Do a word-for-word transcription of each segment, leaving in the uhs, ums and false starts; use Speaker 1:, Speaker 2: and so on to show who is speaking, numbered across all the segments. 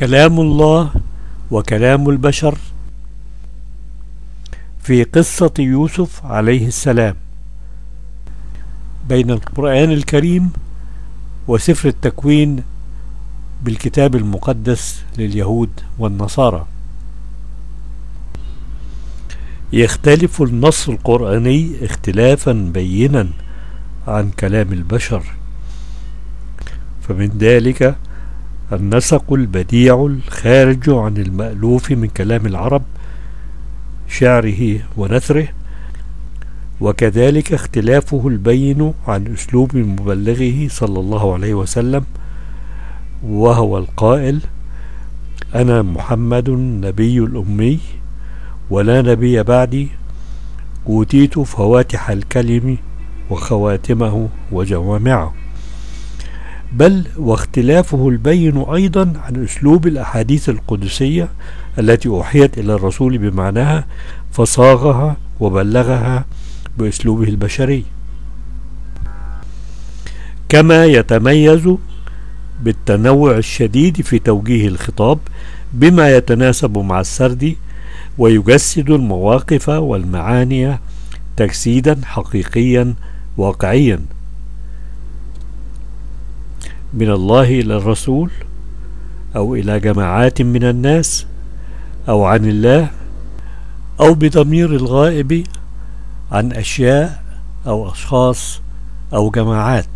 Speaker 1: كلام الله وكلام البشر في قصة يوسف عليه السلام بين القرآن الكريم وسفر التكوين بالكتاب المقدس لليهود والنصارى. يختلف النص القرآني اختلافا بينا عن كلام البشر، فمن ذلك النسق البديع الخارج عن المألوف من كلام العرب، شعره ونثره، وكذلك اختلافه البين عن أسلوب مبلغه صلى الله عليه وسلم، وهو القائل: أنا محمد النبي الأمي ولا نبي بعدي، أوتيت فواتح الكلم وخواتمه وجوامعه. بل واختلافه البين أيضا عن أسلوب الأحاديث القدسية التي أوحيت إلى الرسول بمعناها فصاغها وبلغها بأسلوبه البشري، كما يتميز بالتنوع الشديد في توجيه الخطاب بما يتناسب مع السرد ويجسد المواقف والمعاني تجسيدا حقيقيا واقعيا، من الله إلى الرسول أو إلى جماعات من الناس أو عن الله أو بضمير الغائب عن أشياء أو أشخاص أو جماعات.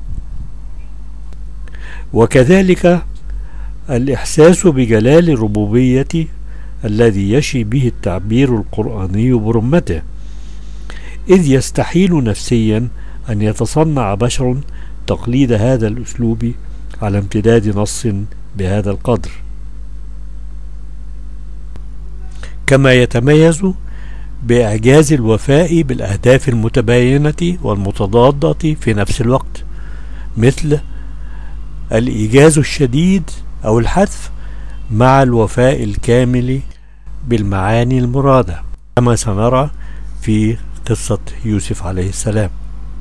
Speaker 1: وكذلك الإحساس بجلال الربوبية الذي يشي به التعبير القرآني برمته، إذ يستحيل نفسيا أن يتصنع بشر تقليد هذا الأسلوب على امتداد نص بهذا القدر، كما يتميز بإعجاز الوفاء بالأهداف المتباينة والمتضادة في نفس الوقت، مثل الإيجاز الشديد أو الحذف مع الوفاء الكامل بالمعاني المرادة، كما سنرى في قصة يوسف عليه السلام.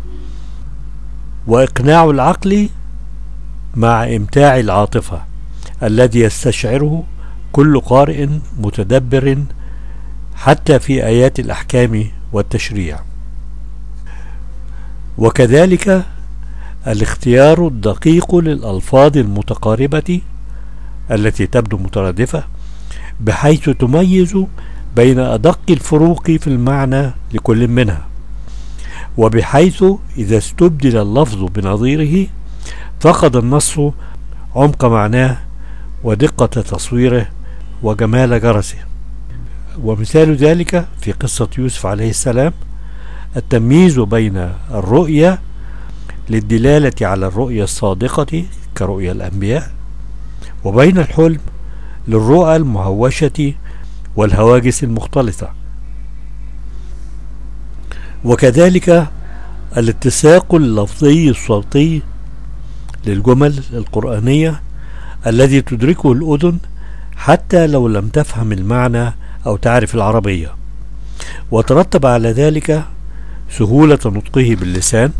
Speaker 1: وإقناع العقل مع إمتاع العاطفة الذي يستشعره كل قارئ متدبر حتى في آيات الأحكام والتشريع. وكذلك الاختيار الدقيق للألفاظ المتقاربة التي تبدو مترادفة، بحيث تميز بين أدق الفروق في المعنى لكل منها، وبحيث إذا استبدل اللفظ بنظيره فقد النص عمق معناه ودقة تصويره وجمال جرسه. ومثال ذلك في قصة يوسف عليه السلام التمييز بين الرؤية للدلالة على الرؤية الصادقة كرؤيا الأنبياء، وبين الحلم للرؤى المهوشة والهواجس المختلطة. وكذلك الاتساق اللفظي الصوتي للجمل القرآنية الذي تدركه الأذن حتى لو لم تفهم المعنى أو تعرف العربية، وترتب على ذلك سهولة نطقه باللسان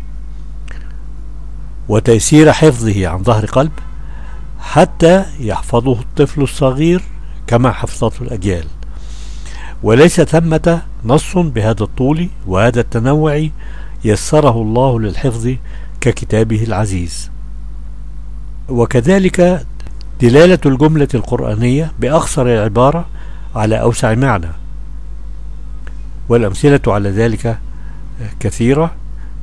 Speaker 1: وتيسير حفظه عن ظهر قلب حتى يحفظه الطفل الصغير كما حفظته الأجيال. وليس ثمة نص بهذا الطول وهذا التنوع يسره الله للحفظ ككتابه العزيز. وكذلك دلالة الجملة القرآنية بأقصر العبارة على أوسع معنى، والأمثلة على ذلك كثيرة.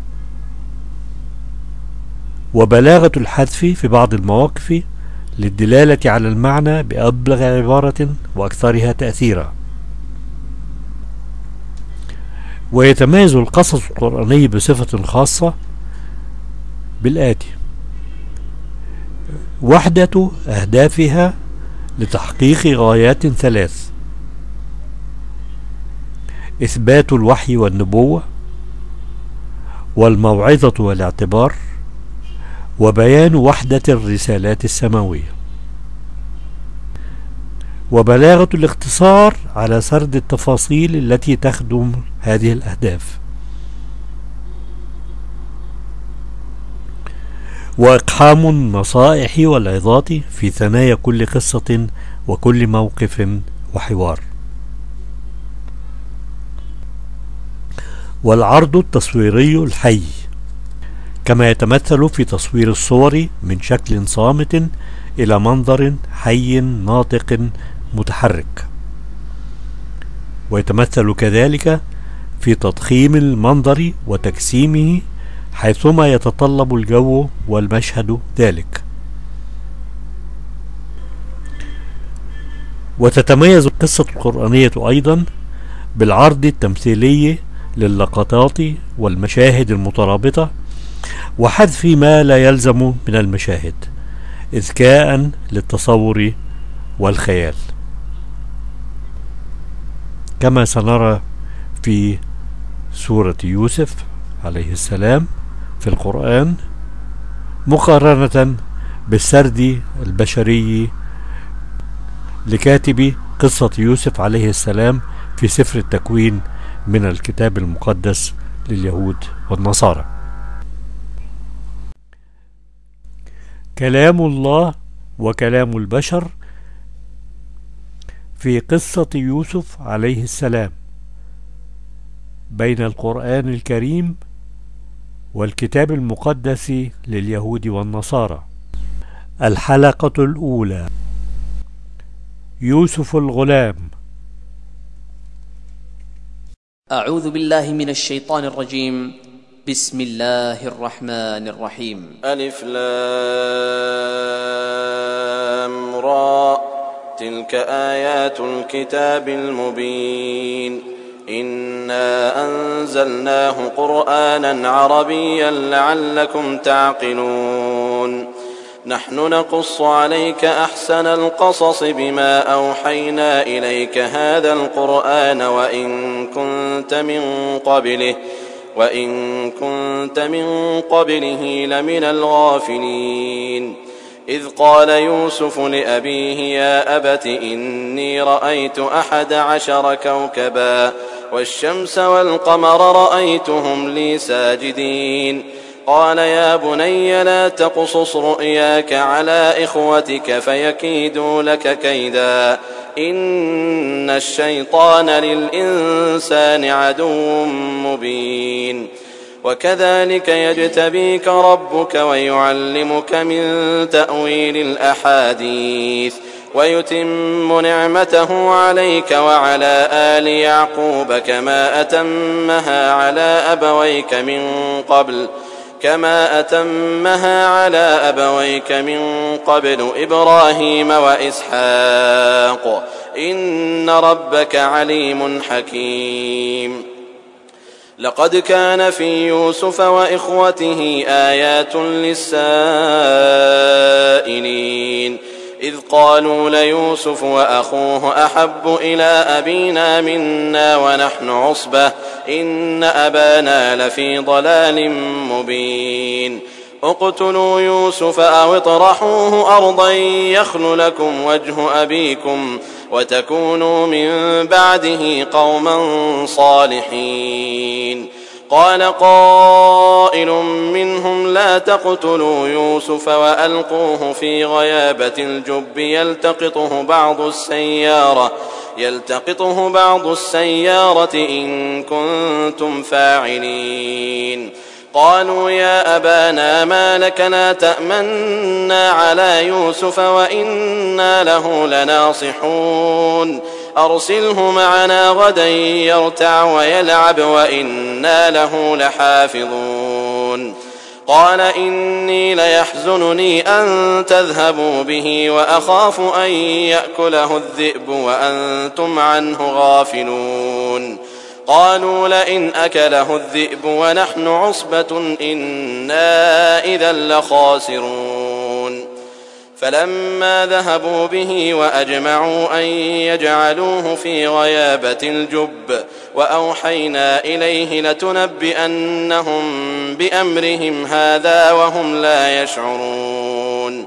Speaker 1: وبلاغة الحذف في بعض المواقف للدلالة على المعنى بأبلغ عبارة وأكثرها تأثيرا. ويتميز القصص القرآني بصفة خاصة بالآتي: وحدة أهدافها لتحقيق غايات ثلاث: إثبات الوحي والنبوة، والموعظة والاعتبار، وبيان وحدة الرسالات السماوية. وبلاغة الاختصار على سرد التفاصيل التي تخدم هذه الأهداف. وإقحام النصائح والعظات في ثنايا كل قصة وكل موقف وحوار. والعرض التصويري الحي كما يتمثل في تصوير الصور من شكل صامت إلى منظر حي ناطق متحرك، ويتمثل كذلك في تضخيم المنظر وتجسيمه حيثما يتطلب الجو والمشهد ذلك. وتتميز القصة القرآنية أيضا بالعرض التمثيلي للقطات والمشاهد المترابطة وحذف ما لا يلزم من المشاهد إذكاء للتصور والخيال، كما سنرى في سورة يوسف عليه السلام في القرآن، مقارنة بالسرد البشري لكاتب قصة يوسف عليه السلام في سفر التكوين من الكتاب المقدس لليهود والنصارى. كلام الله وكلام البشر في قصة يوسف عليه السلام بين القرآن الكريم والكتاب المقدس لليهود والنصارى. الحلقة الأولى: يوسف الغلام.
Speaker 2: أعوذ بالله من الشيطان الرجيم. بسم الله الرحمن الرحيم.
Speaker 3: ألف لام را، تلك آيات الكتاب المبين. إنا أنزلناه قرآنا عربيا لعلكم تعقلون. نحن نقص عليك أحسن القصص بما أوحينا إليك هذا القرآن وإن كنت من قبله وإن كنت من قبله لمن الغافلين. إذ قال يوسف لأبيه يا أبت إني رأيت أحد عشر كوكبا والشمس والقمر رأيتهم لي ساجدين. قال يا بني لا تقصص رؤياك على إخوتك فيكيدوا لك كيدا إن الشيطان للإنسان عدو مبين. وكذلك يجتبيك ربك ويعلمك من تأويل الأحاديث ويتم نعمته عليك وعلى آل يعقوب كما أتمها على أبويك من قبل كما أتمها على أبويك من قبل إبراهيم وإسحاق إن ربك عليم حكيم. لقد كان في يوسف وإخوته آيات للسائلين إذ قالوا ليوسف وأخوه أحب إلى أبينا منا ونحن عصبة إن أبانا لفي ضلال مبين. اقتلوا يوسف أو اطرحوه أرضا يخل لكم وجه أبيكم وتكونوا من بعده قوما صالحين. قال قائل منهم لا تقتلوا يوسف وألقوه في غيابة الجب يلتقطه بعض السيارة يلتقطه بعض السيارة إن كنتم فاعلين. قالوا يا أبانا ما لك لا تأمنا على يوسف وإنا له لناصحون أرسله معنا غدا يرتع ويلعب وإنا له لحافظون. قال إني ليحزنني أن تذهبوا به وأخاف أن يأكله الذئب وأنتم عنه غافلون. قالوا لئن أكله الذئب ونحن عصبة إنا إذا لخاسرون. فلما ذهبوا به وأجمعوا أن يجعلوه في غيابة الجب وأوحينا إليه لتنبئنهم بأمرهم هذا وهم لا يشعرون.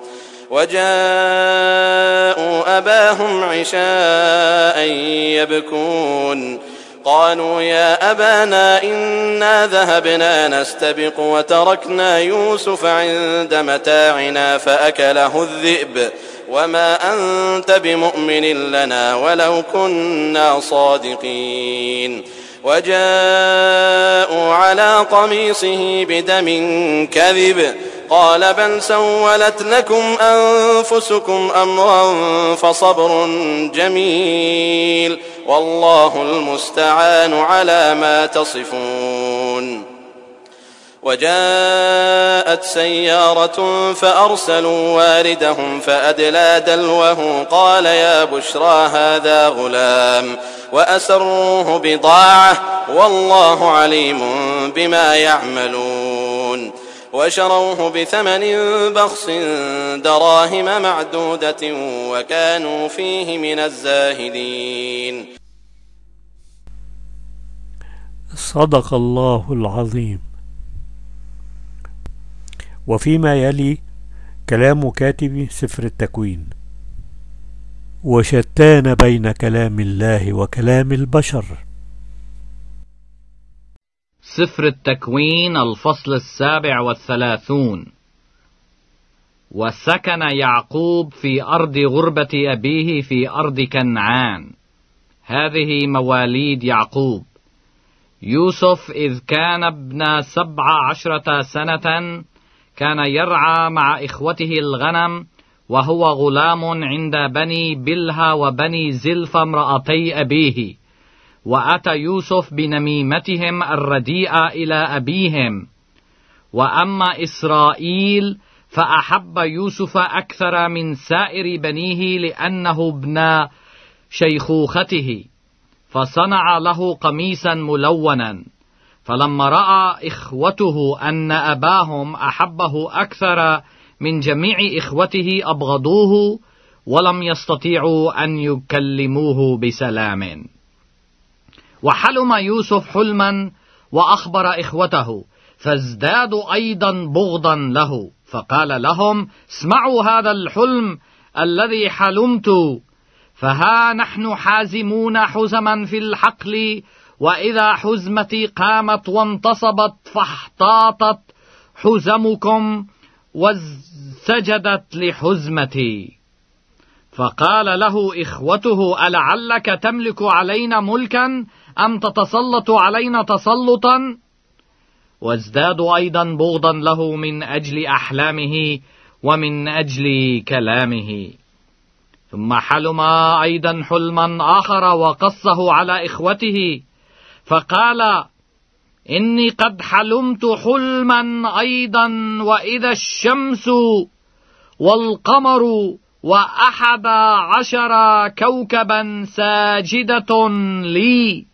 Speaker 3: وجاءوا أباهم عشاء يبكون قالوا يا أبانا إنا ذهبنا نستبق وتركنا يوسف عند متاعنا فأكله الذئب وما أنت بمؤمن لنا ولو كنا صادقين وجاءوا على قميصه بدم كذب قال بل سولت لكم أنفسكم أمرا فصبر جميل والله المستعان على ما تصفون. وجاءت سيارة فأرسلوا واردهم فأدلى دلوه قال يا بشرى هذا غلام وأسروه بضاعة والله عليم بما يعملون وشروه بثمن بخس دراهم معدودة وكانوا فيه من الزاهدين.
Speaker 1: صدق الله العظيم. وفيما يلي كلام كاتب سفر التكوين: وشتان بين كلام الله وكلام البشر.
Speaker 4: سفر التكوين الفصل السابع والثلاثون. وسكن يعقوب في أرض غربة أبيه في أرض كنعان. هذه مواليد يعقوب. يوسف إذ كان ابن سبع عشرة سنة كان يرعى مع إخوته الغنم وهو غلام عند بني بلها وبني زلف امرأتي أبيه. وأتى يوسف بنميمتهم الرديئة إلى أبيهم. وأما إسرائيل فأحب يوسف أكثر من سائر بنيه لأنه ابن شيخوخته، فصنع له قميصا ملونا. فلما رأى إخوته أن أباهم أحبه أكثر من جميع إخوته أبغضوه ولم يستطيعوا أن يكلموه بسلام. وحلم يوسف حلما وأخبر إخوته فازدادوا أيضا بغضا له، فقال لهم: اسمعوا هذا الحلم الذي حلمت، فها نحن حازمون حزما في الحقل، وإذا حزمتي قامت وانتصبت فاحتاطت حزمكم وسجدت لحزمتي. فقال له إخوته: ألعلك تملك علينا ملكا أم تتسلط علينا تسلطا؟ وازدادوا أيضا بغضا له من أجل أحلامه ومن أجل كلامه. ثم حلم أيضا حلما آخر وقصه على إخوته، فقال: إني قد حلمت حلما أيضا، وإذا الشمس والقمر وأحد عشر كوكبا ساجدة لي.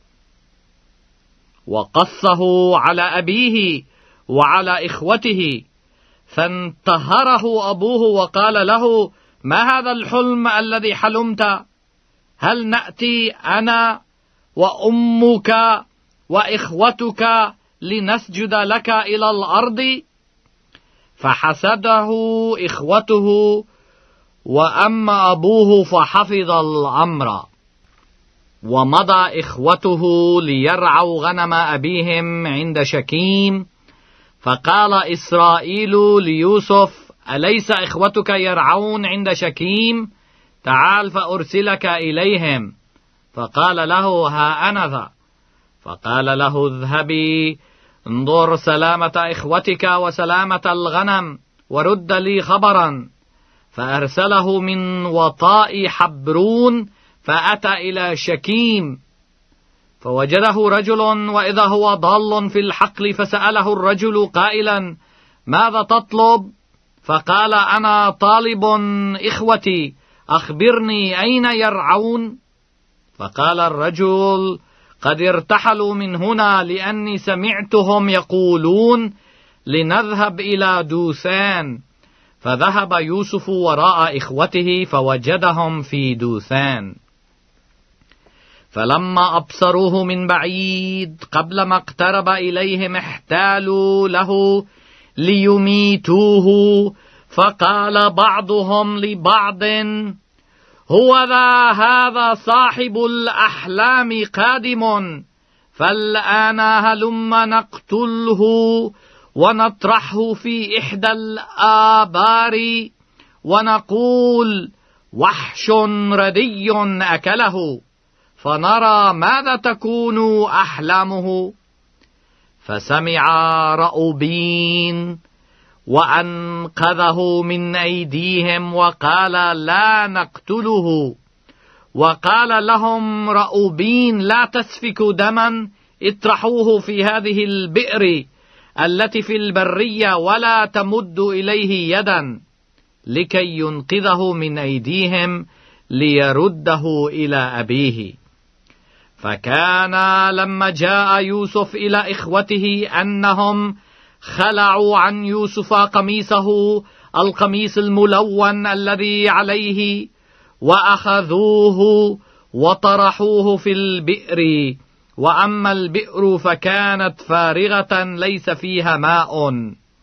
Speaker 4: وقصه على أبيه وعلى إخوته، فانتهره أبوه وقال له: ما هذا الحلم الذي حلمت؟ هل نأتي أنا وأمك وإخوتك لنسجد لك إلى الأرض؟ فحسده إخوته، وأما أبوه فحفظ الأمر. ومضى إخوته ليرعوا غنم أبيهم عند شكيم. فقال إسرائيل ليوسف: أليس إخوتك يرعون عند شكيم؟ تعال فأرسلك إليهم. فقال له: ها أنا ذا. فقال له: اذهبي انظر سلامة إخوتك وسلامة الغنم ورد لي خبرا. فأرسله من وطاء حبرون، فأتى إلى شكيم فوجده رجل وإذا هو ضال في الحقل، فسأله الرجل قائلا: ماذا تطلب؟ فقال: أنا طالب إخوتي، أخبرني أين يرعون؟ فقال الرجل: قد ارتحلوا من هنا، لأني سمعتهم يقولون لنذهب إلى دوثان. فذهب يوسف وراء إخوته فوجدهم في دوثان. فلما أبصروه من بعيد قبل ما اقترب إليهم احتالوا له ليميتوه. فقال بعضهم لبعض: هو ذا هذا صاحب الأحلام قادم، فالآن هلم نقتله ونطرحه في إحدى الآبار ونقول وحش ردي أكله، فنرى ماذا تكون أحلامه. فسمع رأوبين وأنقذه من أيديهم وقال لا نقتله. وقال لهم رأوبين لا تسفكوا دما، اطرحوه في هذه البئر التي في البرية ولا تمدوا إليه يدا، لكي ينقذه من أيديهم ليرده إلى أبيه. فكان لما جاء يوسف إلى إخوته أنهم خلعوا عن يوسف قميصه، القميص الملون الذي عليه، وأخذوه وطرحوه في البئر. وأما البئر فكانت فارغة ليس فيها ماء.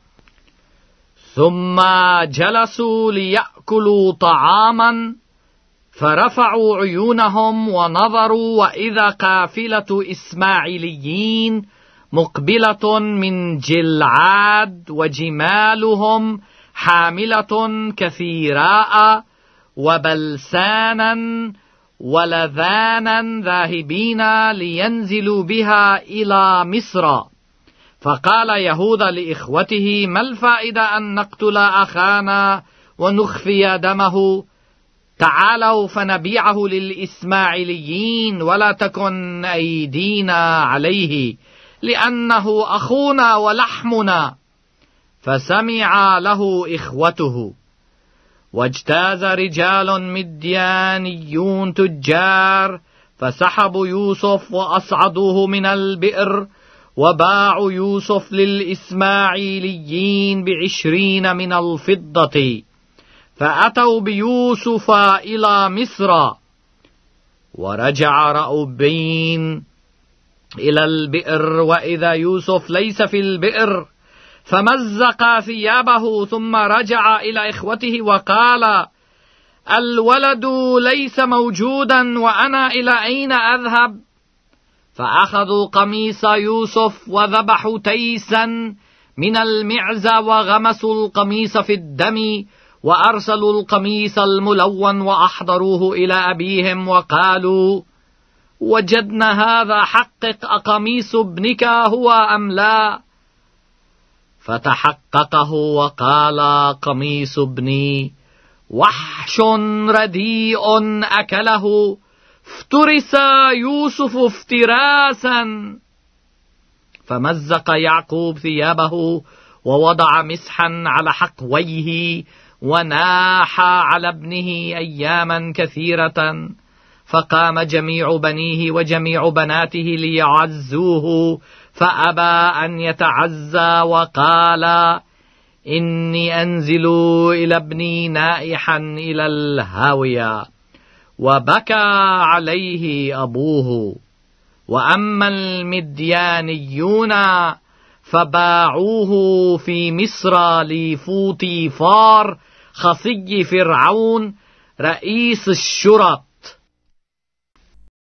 Speaker 4: ثم جلسوا ليأكلوا طعاما، فرفعوا عيونهم ونظروا، وإذا قافلة إسماعيليين مقبلة من جلعاد، وجمالهم حاملة كثيراء وبلسانا ولذانا ذاهبين لينزلوا بها إلى مصر. فقال يهوذا لإخوته ما الفائدة أن نقتل أخانا ونخفي دمه؟ تعالوا فنبيعه للإسماعيليين ولا تكن أيدينا عليه، لأنه أخونا ولحمنا. فسمع له إخوته. واجتاز رجال مديانيون تجار فسحبوا يوسف وأصعدوه من البئر، وباعوا يوسف للإسماعيليين بعشرين من الفضة. فأتوا بيوسف إلى مصر. ورجع رأوبين إلى البئر، وإذا يوسف ليس في البئر، فمزق ثيابه، ثم رجع إلى إخوته وقال الولد ليس موجودا وأنا إلى أين أذهب؟ فأخذوا قميص يوسف وذبحوا تيسا من المعز وغمسوا القميص في الدم، وأرسلوا القميص الملون وأحضروه إلى أبيهم وقالوا وجدنا هذا، حقق أقميص ابنك هو أم لا؟ فتحققه وقال قميص ابني وحش رديء أكله، افترس يوسف افتراسا. فمزق يعقوب ثيابه ووضع مسحا على حقويه، وناح على ابنه أياما كثيرة. فقام جميع بنيه وجميع بناته ليعزوه، فأبى أن يتعزى وقال إني أنزل إلى ابني نائحا إلى الهاوية. وبكى عليه أبوه. وأما المديانيون فباعوه في مصر لفوطيفار خصي فرعون رئيس الشرط،